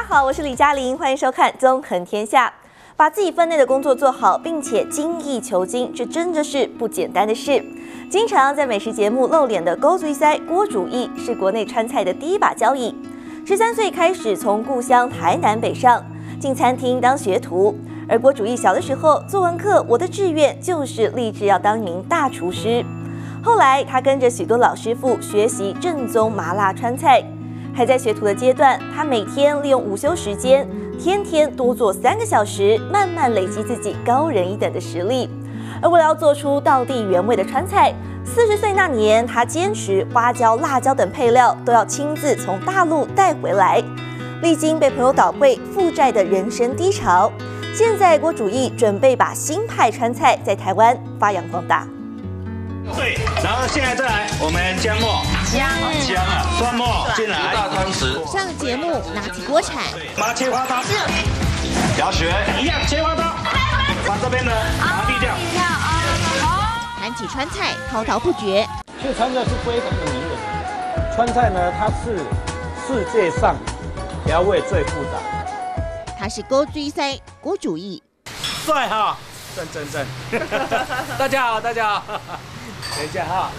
好，我是李嘉玲，欢迎收看《纵横天下》。把自己分内的工作做好，并且精益求精，这真的是不简单的事。经常在美食节目露脸的勾水塞郭主义，是国内川菜的第一把交椅。13岁开始从故乡台南北上，进餐厅当学徒。而郭主义小的时候，作文课我的志愿就是立志要当一名大厨师。后来他跟着许多老师傅学习正宗麻辣川菜。还在学徒的阶段，他每天利用午休时间，天天多做3个小时，慢慢累积自己高人一等的实力。而为了要做出道地原味的川菜，40岁那年，他坚持花椒、辣椒等配料都要亲自从大陆带回来。历经被朋友倒会、负债的人生低潮，现在郭主义准备把新派川菜在台湾发扬光大。 对，然后现在再来，我们姜末，姜啊，蒜末进来，1大汤匙。 上节目拿起锅铲， 把它切花刀，要学一样切花刀，把这边的把它滤掉。 谈起川菜，滔滔不绝。 其实川菜是非常的迷人，川菜呢，它是世界上调味最复杂。 他是勾水塞郭主义， 帅哈，正，大家好，等一下哈。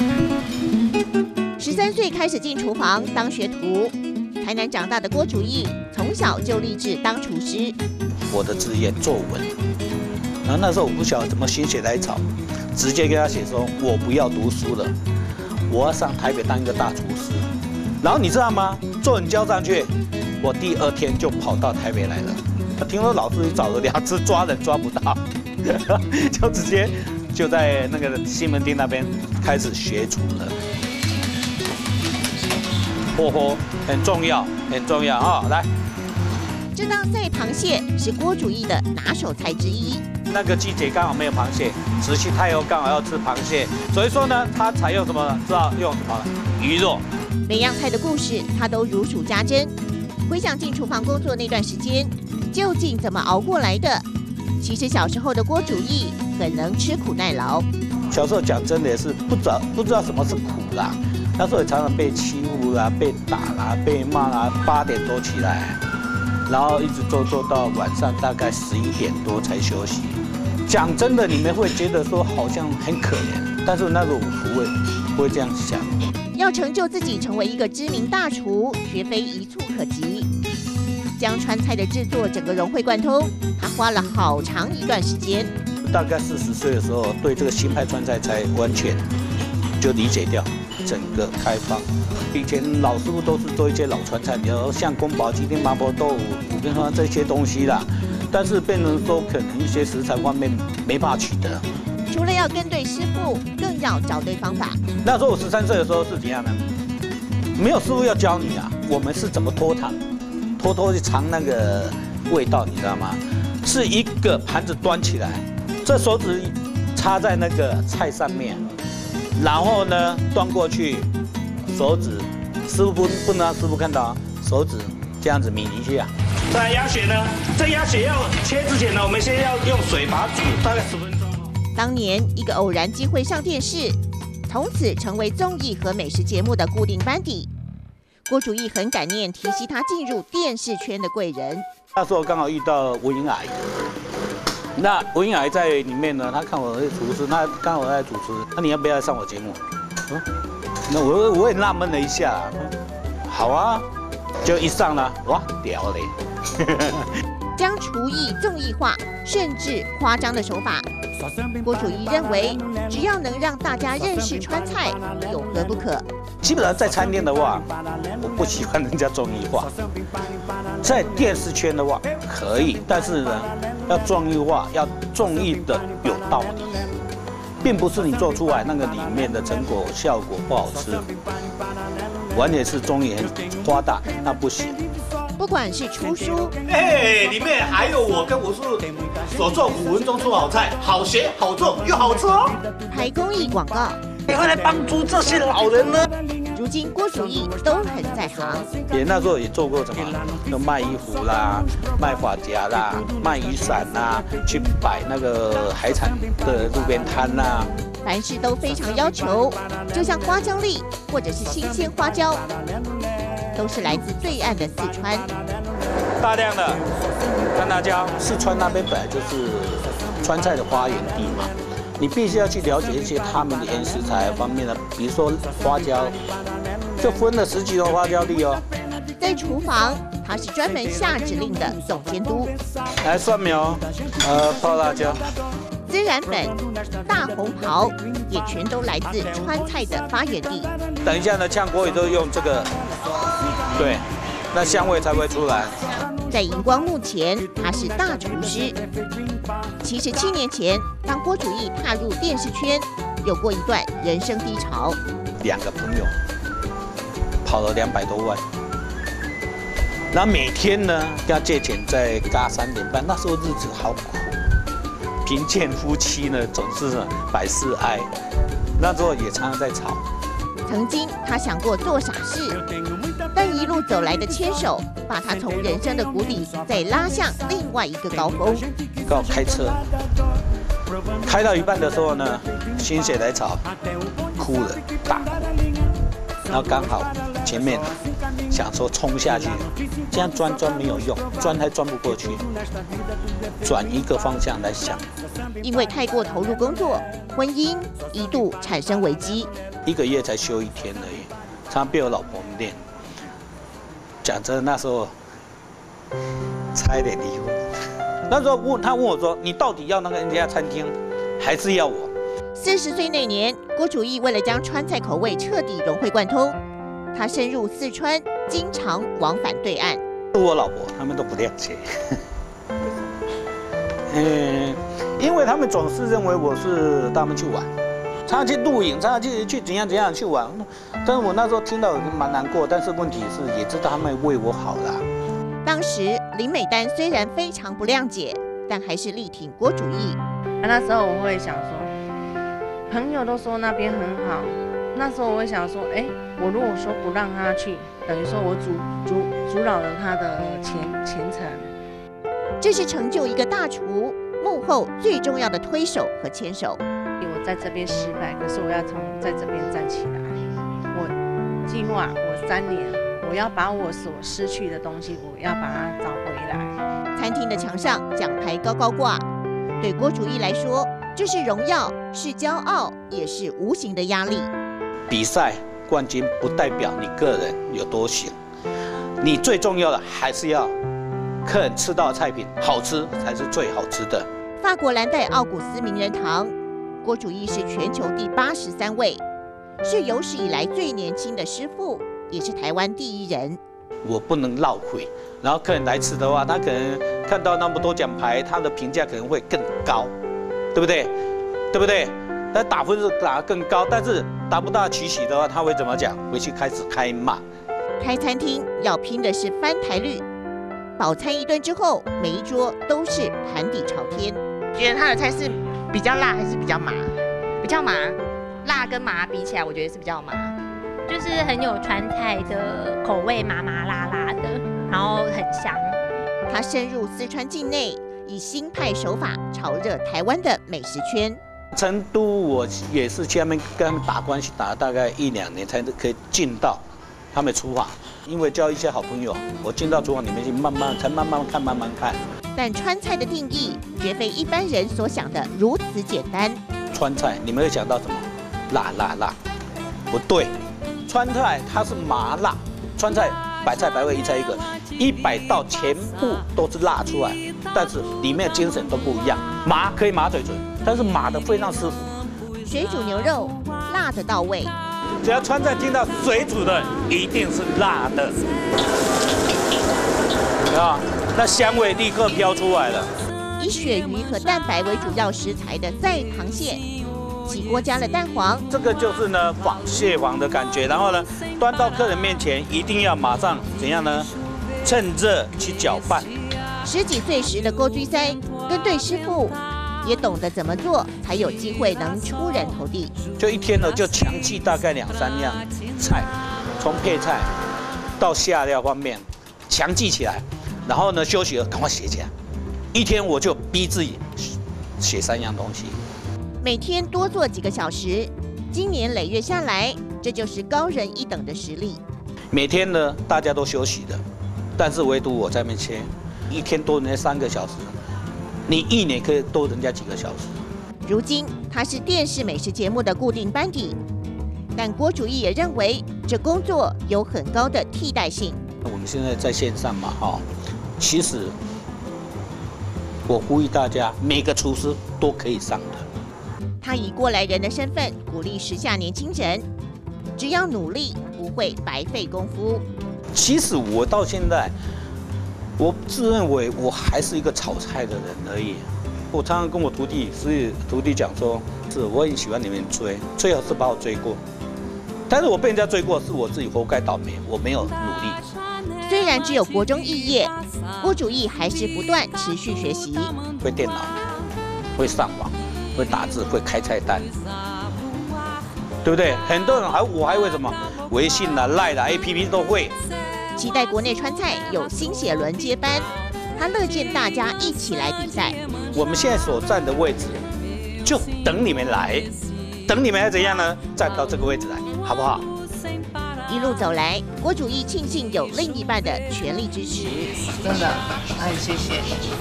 13岁开始进厨房当学徒，台南长大的郭主义从小就立志当厨师。 我的志愿作文，然后那时候我不晓得怎么心血来潮，直接跟他写说，我不要读书了，我要上台北当一个大厨师。然后你知道吗？作文交上去，我第2天就跑到台北来了。听说老师找了2次抓人抓不到，就直接就在那个西门町那边开始学厨了。很重要啊！来， 这道赛螃蟹是郭主义的拿手菜之一。 那个季节刚好没有螃蟹，慈禧太后刚好要吃螃蟹，所以说呢，他采用什么呢？知道用什么？鱼肉。 每样菜的故事他都如数家珍。回想进厨房工作那段时间，究竟怎么熬过来的？其实小时候的郭主义很能吃苦耐劳。 小时候讲真的也是不知道什么是苦啦，那时候也常常被欺负啦、被打啦、被骂啦，8点多起来，然后一直做到晚上大概11点多才休息。讲真的，你们会觉得说好像很可怜，但是那时候我不会这样想。 要成就自己成为一个知名大厨，绝非一蹴可及。将川菜的制作整个融会贯通，他花了好长一段时间。 大概40岁的时候，对这个新派川菜才完全就理解掉，整个开放。以前老师傅都是做一些老川菜，比如像宫保鸡丁、麻婆豆腐、五根川这些东西啦，但是变成说可能一些食材方面没办法取得。 除了要跟对师傅，更要找对方法。 那时候我13岁的时候是怎样呢？没有师傅要教你啊，我们是怎么脱糖，脱去尝那个味道，你知道吗？是一个盘子端起来，这手指插在那个菜上面，然后呢端过去，手指师傅不能让师傅看到啊，手指这样子抿一下。 再来鸭血呢？这鸭血要切之前呢，我们先要用水把它煮大概10分钟。 当年一个偶然机会上电视，从此成为综艺和美食节目的固定班底。郭主义很感念提携他进入电视圈的贵人。 那时候刚好遇到吴英阿姨，那吴英阿姨在里面呢，她看我是厨师，她刚好在主持，那你要不要来上我节目？那我也纳闷了一下，好啊，就一上了，哇，屌嘞！ 将厨艺综艺化，甚至夸张的手法。郭主义认为，只要能让大家认识川菜，有何不可？ 基本上在餐厅的话，我不喜欢人家综艺化；在电视圈的话可以，但是呢，要综艺化，要综艺的有道理，并不是你做出来那个里面的成果效果不好吃，完全是综艺很夸大，那不行。 不管是出书， 里面还有我跟武术所做5分钟出好菜，好学好做又好吃哦。 拍公益广告， 也会来帮助这些老人呢。 如今郭主义都很在行。 也那时候也做过什么，就卖衣服啦，卖发夹啦，卖雨伞啦，去摆那个海产的路边摊啦。 凡事都非常要求，就像花椒粒或者是新鲜花椒。 都是来自对岸的四川。 大量的干辣椒，四川那边本来就是川菜的发源地嘛，你必须要去了解一些他们的原食材方面的，比如说花椒，就分了10几种花椒粒哦。 在厨房，他是专门下指令的总监督。 来蒜苗，泡辣椒， 孜然粉、大红袍也全都来自川菜的发源地。 等一下呢，炝锅也都用这个，对，那香味才会出来。 在荧光幕前，他是大厨师。77年前，当郭主义踏入电视圈，有过一段人生低潮。 2个朋友跑了200多万，然后每天呢要借钱再嘎3点半，那时候日子好苦，贫贱夫妻呢总是百事哀，那时候也常常在吵。 曾经他想过做傻事，但一路走来的牵手，把他从人生的谷底再拉向另外一个高峰。 告开车，开到一半的时候呢，心血来潮，哭了，大哭。然后刚好前面想说冲下去，这样钻没有用，钻还钻不过去，转一个方向来想。 因为太过投入工作，婚姻一度产生危机。 1个月才休1天而已，常常被我老婆念。讲真的，那时候差一点离婚。那时候他问我说：“你到底要那个人家餐厅，还是要我 ？”40岁那年，郭主义为了将川菜口味彻底融会贯通，他深入四川，经常往返对岸。 我老婆他们都不谅解，因为他们总是认为我是带他们去玩。常常去露营，常常去怎样去玩，但是我那时候听到蛮难过，但是问题是也知道他们为我好啦。 当时林美丹虽然非常不谅解，但还是力挺郭主义。 那时候我会想说，朋友都说那边很好，那时候我会想说，我如果说不让他去，等于说我阻扰了他的前程。 这是成就一个大厨幕后最重要的推手和牵手。 我在这边失败，可是我要在这边站起来。我计划我3年，我要把我所失去的东西，我要把它找回来。 餐厅的墙上奖牌高高挂，对郭主义来说，这是荣耀，是骄傲，也是无形的压力。 比赛冠军不代表你个人有多行，你最重要的还是要客人吃到的菜品好吃才是最好吃的。 法国蓝带奥古斯名人堂。郭主义是全球第83位，是有史以来最年轻的师傅，也是台湾第1人。 我不能落悔，然后客人来吃的话，他可能看到那么多奖牌，他的评价可能会更高，对不对？对不对？他打分是打更高，但是达不到期许的话，他会怎么讲？回去开始开骂。 开餐厅要拼的是翻台率，饱餐一顿之后，每一桌都是盘底朝天。觉得他的菜是比较辣还是比较麻？ 比较麻，辣跟麻比起来，我觉得是比较麻， 就是很有川菜的口味，麻麻辣辣的，然后很香。 他深入四川境内，以新派手法炒热台湾的美食圈。 成都我也是去那边跟他们打关系，打了大概1、2年才可以进到他们厨房，因为交一些好朋友，我进到厨房里面去慢慢看。 但川菜的定义绝非一般人所想的如此简单。 川菜你们会想到什么？辣，不对，川菜它是麻辣，川菜百菜百味一菜一个，100道全部都是辣出来，但是里面的精神都不一样。麻可以麻嘴唇，但是麻的非常师傅。 水煮牛肉辣的到位， 只要川菜听到水煮的，一定是辣的，啊，那香味立刻飘出来了。 以鳕鱼和蛋白为主要食材的在螃蟹，起锅加了蛋黄， 这个就是呢仿蟹黄的感觉。然后呢，端到客人面前，一定要马上怎样呢？趁热去搅拌。 10几岁时的郭居塞跟对师傅，也懂得怎么做才有机会能出人头地。 就一天呢，就强记大概2、3样菜，从配菜到下料方面强记起来，然后呢休息了赶快写起来。一天我就逼自己写3样东西， 每天多做几个小时，经年累月下来，这就是高人一等的实力。 每天呢大家都休息的，但是唯独我在那边切，一天多人家3个小时，你1年可以多人家几个小时。 如今他是电视美食节目的固定班底，但郭主义也认为这工作有很高的替代性。 我们现在在线上嘛，其实我呼吁大家，每个厨师都可以上的。 他以过来人的身份鼓励时下年轻人，只要努力，不会白费功夫。 其实我到现在，我自认为我还是一个炒菜的人而已。我常常跟我徒弟讲说，是我很喜欢你们追，最好是把我追过。但是我被人家追过，是我自己活该倒霉，我没有努力。 虽然只有国中肄业，郭主义还是不断持续学习， 会电脑，会上网，会打字，会开菜单，对不对？很多人我还会什么微信啦、LINE 啦、APP 都会。 期待国内川菜有新血轮接班，他乐见大家一起来比赛。 我们现在所站的位置，就等你们来，等你们还怎样呢？站到这个位置来，好不好？ 一路走来，郭主义庆幸有另一半的全力支持。 真的，哎，谢谢。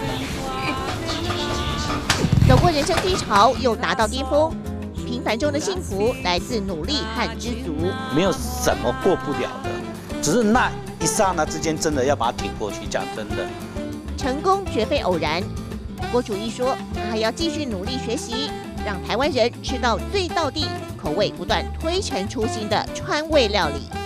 走过人生低潮，又达到巅峰，平凡中的幸福来自努力和知足。 没有什么过不了的，只是那一刹那之间，真的要把它挺过去。讲真的， 成功绝非偶然。郭主义说，他还要继续努力学习，让台湾人吃到最道地、口味不断推陈出新的川味料理。